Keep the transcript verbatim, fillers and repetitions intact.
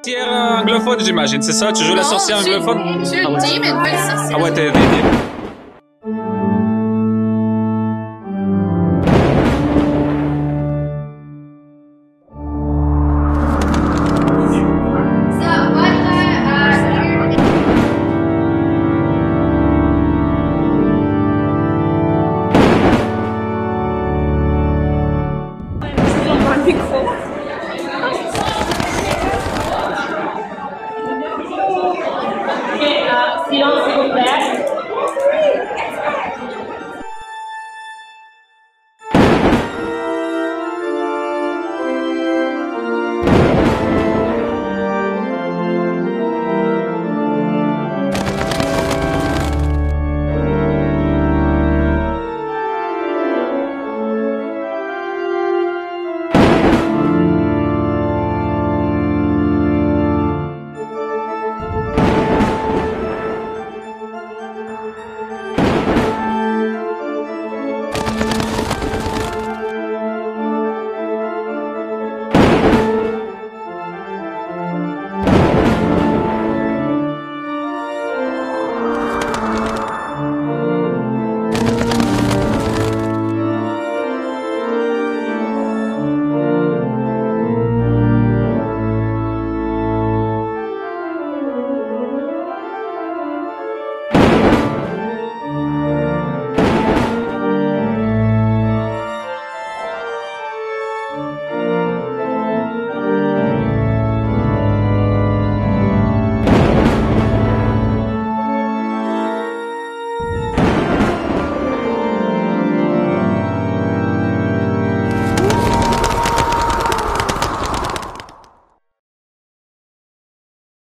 Sorcière anglophone, j'imagine, c'est ça? Tu joues la Non, sorcière je- anglophone? Je suis Ah ouais. demon, pas le sorcier. Ah ouais, t'es... t'es- t'es-